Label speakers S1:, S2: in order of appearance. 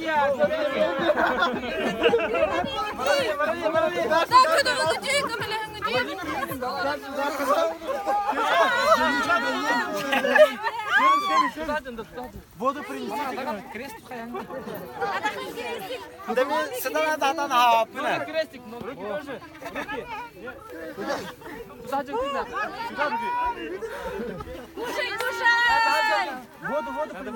S1: Воду принеси.
S2: Крест хаян.
S1: Да мен сюда надо на
S2: Крестик, ну руки тоже. Руки. Сзади туда. Сюда руки.
S3: Кушай, кушай!
S1: Воду